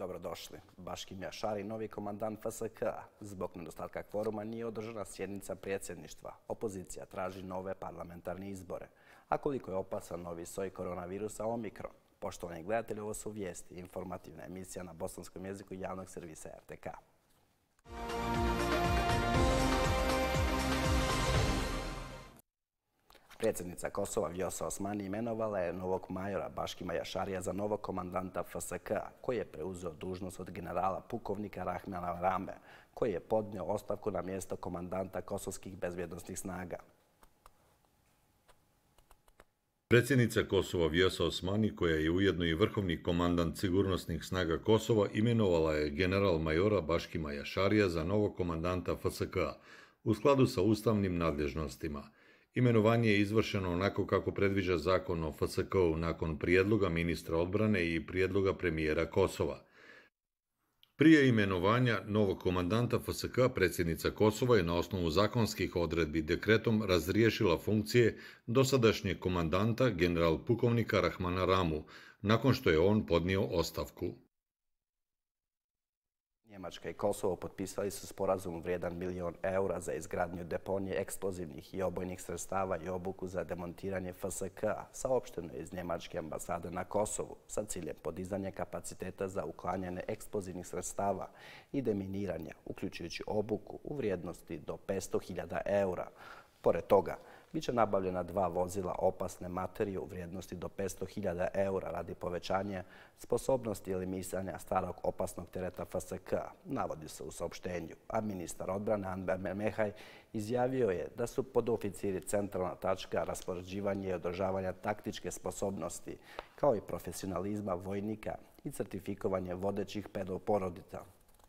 Dobrodošli. Baškim Jašari, novi komandant FSK. Zbog nedostatka kvoruma nije održana sjednica predsjedništva. Opozicija traži nove parlamentarne izbore. A koliko je opasan novi soj koronavirusa Omikron? Poštovani gledatelji, ovo su vijesti, informativna emisija na bosanskom jeziku javnog servisa RTK. Predsjednica Kosova Vjosa Osmani imenovala je novog majora Baškima Jašarija za novog komandanta FSK, koji je preuzeo dužnost od generala pukovnika Rahmana Rame, koji je podnio ostavku na mjesto komandanta kosovskih bezbjednosnih snaga. Predsjednica Kosova Vjosa Osmani, koja je ujedno i vrhovni komandant sigurnosnih snaga Kosova, imenovala je general majora Baškima Jašarija za novog komandanta FSK u skladu sa ustavnim nadležnostima. Imenovanje je izvršeno onako kako predviđa zakon o FSK-u nakon prijedloga ministra odbrane i prijedloga premijera Kosova. Prije imenovanja novog komandanta FSK, predsjednica Kosova je na osnovu zakonskih odredbi dekretom razriješila funkcije dosadašnjeg komandanta general pukovnika Rahmana Ramu, nakon što je on podnio ostavku. Njemačka i Kosovo potpisali su sporazum vrijedan €1 milion za izgradnju deponije eksplozivnih i obojnih sredstava i obuku za demontiranje FSK, saopšteno je iz Njemačke ambasade na Kosovu, sa ciljem podizanja kapaciteta za uklanjanje eksplozivnih sredstava i deminiranja, uključujući obuku u vrijednosti do €500.000. Pored toga, bit će nabavljena 2 vozila opasne materije u vrijednosti do €500.000 radi povećanja sposobnosti eliminisanja starog opasnog tereta FSK, navodi se u saopštenju, a ministar odbrane Anber Mehaj izjavio je da su podoficiri centralna tačka raspoređivanja i održavanja taktičke sposobnosti, kao i profesionalizma vojnika i certifikovanje vodećih porodica.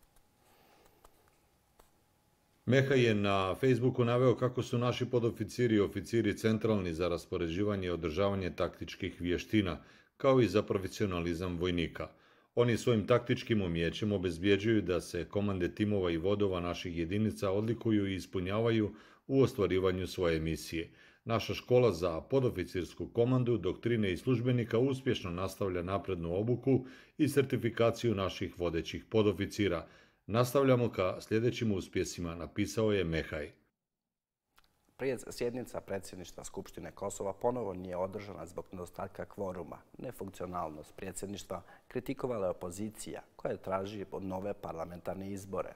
Mehaj je na Facebooku naveo kako su naši podoficiri i oficiri centralni za raspoređivanje i održavanje taktičkih vještina, kao i za profesionalizam vojnika. Oni svojim taktičkim umijećem obezbjeđuju da se komande timova i vodova naših jedinica odlikuju i ispunjavaju u ostvarivanju svoje misije. Naša škola za podoficirsku komandu, doktrine i službenika uspješno nastavlja naprednu obuku i sertifikaciju naših vodećih podoficira. Nastavljamo ka sljedećim uspjesima, napisao je Mehaj. Sjednica predsjedništva Skupštine Kosova ponovo nije održana zbog nedostatka kvoruma. Nefunkcionalnost predsjedništva kritikovala je opozicija koja traži nove parlamentarne izbore.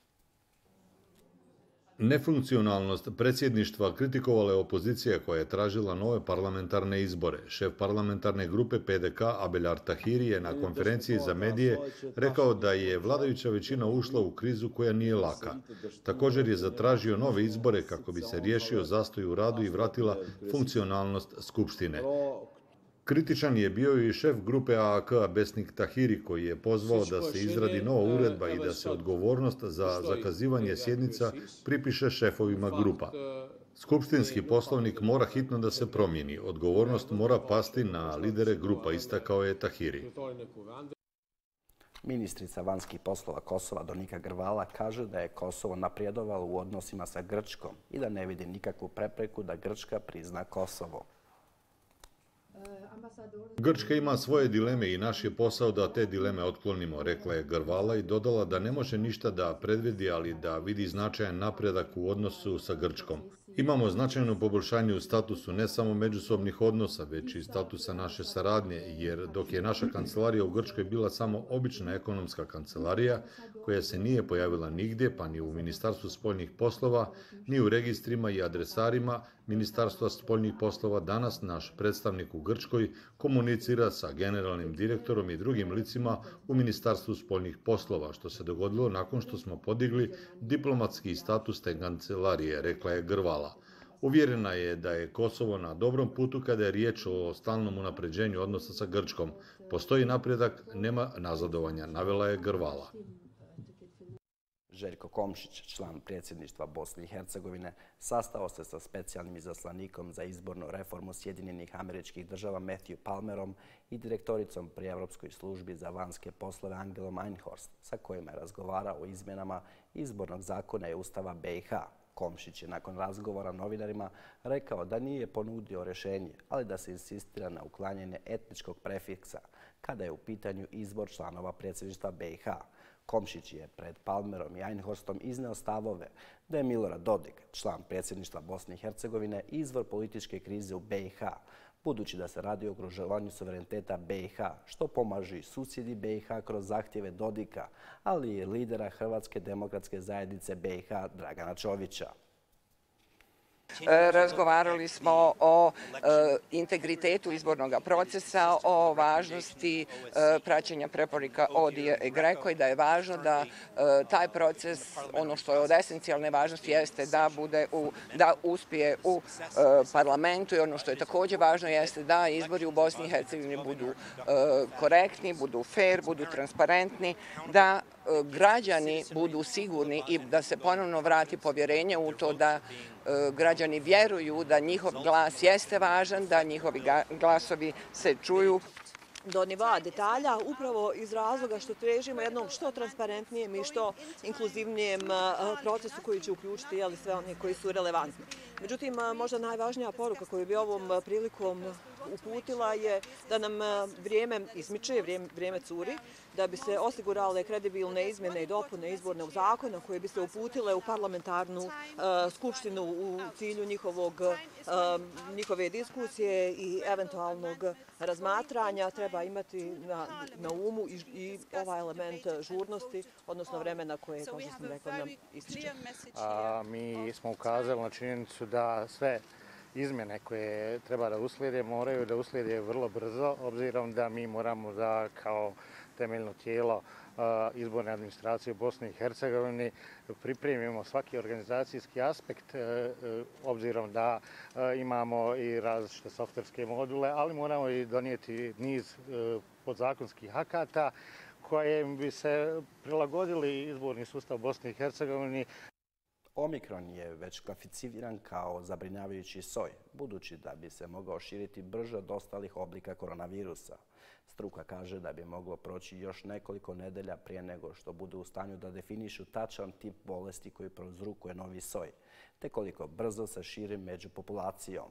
Nefunkcionalnost predsjedništva kritikovala je opozicija koja je tražila nove parlamentarne izbore. Šef parlamentarne grupe PDK Abeljard Tahiri je na konferenciji za medije rekao da je vladajuća većina ušla u krizu koja nije laka. Također je zatražio nove izbore kako bi se riješio zastoj u radu i vratila funkcionalnost Skupštine. Kritičan je bio i šef grupe AAK Besnik Tahiri, koji je pozvao da se izradi nova uredba i da se odgovornost za zakazivanje sjednica pripiše šefovima grupa. Skupštinski poslovnik mora hitno da se promijeni. Odgovornost mora pasti na lidere grupa, istakao je Tahiri. Ministrica vanjskih poslova Kosova Donika Grvala kaže da je Kosovo napredovalo u odnosima sa Grčkom i da ne vidi nikakvu prepreku da Grčka prizna Kosovo. Grčka ima svoje dileme i naš je posao da te dileme otklonimo, rekla je Grvala i dodala da ne može ništa da predvidi, ali da vidi značajan napredak u odnosu sa Grčkom. Imamo značajno poboljšanje u statusu ne samo međusobnih odnosa, već i statusa naše saradnje, jer dok je naša kancelarija u Grčkoj bila samo obična ekonomska kancelarija, koja se nije pojavila nigdje, pa ni u Ministarstvu spoljnih poslova, ni u registrima i adresarima Ministarstva spoljnih poslova, danas naš predstavnik u Grčkoj komunicira sa generalnim direktorom i drugim licima u Ministarstvu spoljnih poslova, što se dogodilo nakon što smo podigli diplomatski status te kancelarije, rekla je Grvala. Uvjerena je da je Kosovo na dobrom putu kada je riječ o stalnom unapređenju odnosa sa Grčkom. Postoji napredak, nema nazadovanja, navela je Grvala. Željko Komšić, član predsjedništva Bosne i Hercegovine, sastao se sa specijalnim izaslanikom za izbornu reformu Sjedinjenih Američkih Država Matthew Palmerom i direktoricom pri Europskoj službi za vanjske poslove Angelom Einhorst, sa kojima je razgovarao o izmjenama izbornog zakona i Ustava BiH. Komšić je nakon razgovora novinarima rekao da nije ponudio rješenje, ali da se insistira na uklanjanje etničkog prefiksa, kada je u pitanju izbor članova predsjedništva BiH. Komšić je pred Palmerom i Einhorstom izneo stavove da je Milorad Dodik, član predsjedništva Bosne i Hercegovine, izvor političke krize u BiH, budući da se radi o ugrožavanju suvereniteta BiH, što pomažu i susjedi BiH kroz zahtjeve Dodika, ali i lidera Hrvatske demokratske zajednice BiH Dragana Čovića. Razgovarali smo o integritetu izbornog procesa, o važnosti praćenja preporuka ODIHR i GRECO i da je važno da taj proces, ono što je od esencijalne važnosti, jeste da uspije u parlamentu i ono što je također važno jeste da izbori u Bosni i Hercegovini budu korektni, budu fair, budu transparentni, da građani budu sigurni i da se ponovno vrati povjerenje u to da građani vjeruju da njihov glas jeste važan, da njihovi glasovi se čuju do nivoa detalja, upravo iz razloga što težimo jednom što transparentnijem i što inkluzivnijem procesu koji će uključiti sve one koji su relevantni. Međutim, možda najvažnija poruka koju bi ovom prilikom uputila je da nam vrijeme izmiče, vrijeme curi, da bi se osigurale kredibilne izmjene i dopune izbornog zakona koje bi se uputile u parlamentarnu skupštinu u cilju njihove diskusije i eventualnog razmatranja. Treba imati na umu i ovaj element žurnosti, odnosno vremena koje, kao što sam rekla, nam ističe. Mi smo ukazali na činjenicu da sve izmjene koje treba da uslijede moraju da uslijede vrlo brzo, obzirom da mi moramo da kao temeljno tijelo izborne administracije u Bosni i Hercegovini pripremimo svaki organizacijski aspekt, obzirom da imamo i različite softverske module, ali moramo i donijeti niz podzakonskih akata kojim bi se prilagodili izborni sustav Bosne i Hercegovini. Omikron je već klasificiran kao zabrinjavajući soj, budući da bi se mogao širiti brže od ostalih oblika koronavirusa. Struka kaže da bi moglo proći još nekoliko nedelja prije nego što budu u stanju da definišu tačan tip bolesti koji prouzrokuje novi soj, te koliko brzo se širi među populacijom.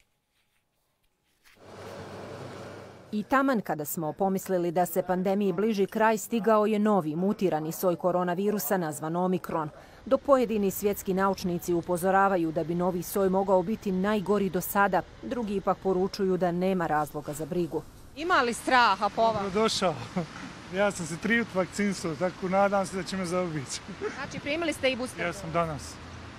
I taman kada smo pomislili da se pandemiji bliži kraj, stigao je novi mutirani soj koronavirusa nazvan Omikron. Dok pojedini svjetski naučnici upozoravaju da bi novi soj mogao biti najgori do sada, drugi ipak poručuju da nema razloga za brigu. Ima li straha po vam? Došao. Ja sam se 3 puta vakcinisao, tako nadam se da će me zaobići. Znači primili ste i booster? Ja sam danas.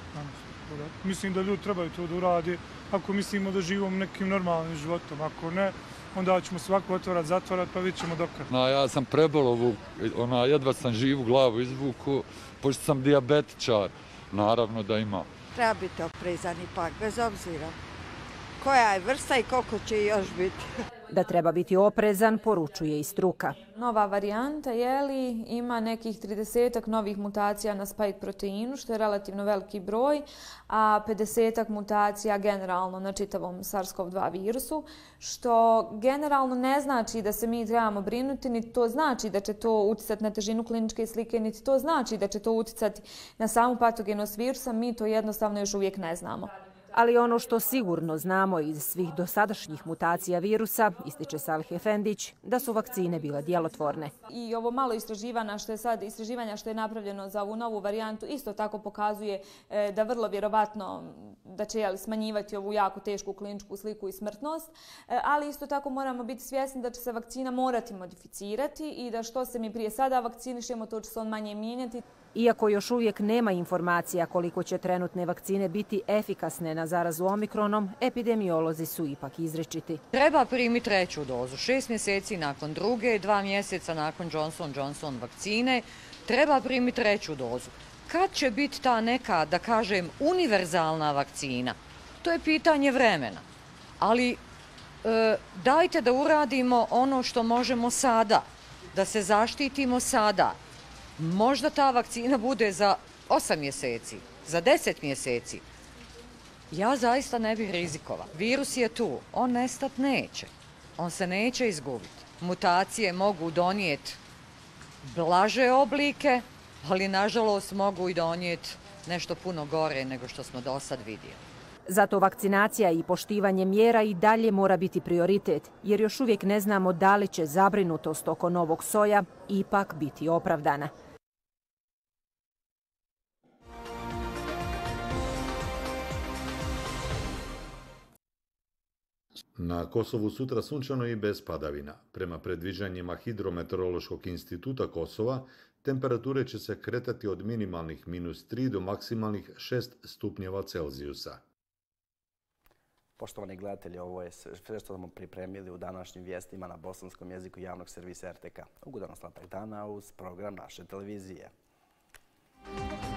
Mislim da ljudi trebaju to da uradi ako mislimo da živimo nekim normalnim životom. Ako ne, onda ćemo svako zatvarat, pa vidjet ćemo dokad. Ja sam prebolo, jedva sam živu glavu izvuku, pošto sam dijabetičar, naravno da ima. Treba biti oprezan ipak, bez obzira koja je vrsta i koliko će još biti. Da treba biti oprezan, poručuje i struka. Nova varijanta ima nekih 30 novih mutacija na spike proteinu, što je relativno veliki broj, a 50 mutacija generalno na čitavom SARS-CoV-2 virusu, što generalno ne znači da se mi trebamo brinuti, niti to znači da će to uticati na težinu kliničke slike, niti to znači da će to uticati na samu patogenost virusa, mi to jednostavno još uvijek ne znamo. Ali ono što sigurno znamo iz svih dosadašnjih mutacija virusa, ističe Salih Efendić, da su vakcine bile djelotvorne. I ovo malo istraživanja što je napravljeno za ovu novu varijantu isto tako pokazuje da vrlo vjerovatno da će smanjivati ovu jako tešku kliničku sliku i smrtnost, ali isto tako moramo biti svjesni da će se vakcina morati modificirati i da što se mi prije sada vakcinišemo, to će se on manje mijenjati. Iako još uvijek nema informacija koliko će trenutne vakcine biti efikasne na zarazu Omikronom, epidemiolozi su ipak izričiti. Treba primiti 3. dozu, 6 mjeseci nakon druge, 2 mjeseca nakon Johnson vakcine. Treba primiti 3. dozu. Kad će biti ta neka, da kažem, univerzalna vakcina? To je pitanje vremena. Ali dajte da uradimo ono što možemo sada, da se zaštitimo sada. Možda ta vakcina bude za 8 mjeseci, za 10 mjeseci. Ja zaista ne bih rizikovao. Virus je tu, on nestat neće. On se neće izgubiti. Mutacije mogu donijeti blaže oblike, ali nažalost mogu i donijeti nešto puno gore nego što smo do sad vidjeli. Zato vakcinacija i poštivanje mjera i dalje mora biti prioritet, jer još uvijek ne znamo da li će zabrinutost oko novog soja ipak biti opravdana. Na Kosovu sutra sunčano i bez padavina. Prema predviđanjima Hidrometeorološkog instituta Kosova, temperature će se kretati od minimalnih -3 do maksimalnih 6 stupnjeva Celzijusa. Poštovani gledatelji, ovo je sve što smo pripremili u današnjim vijestima na bosanskom jeziku javnog servisa RTK. Ugodan ostatak dana uz program naše televizije.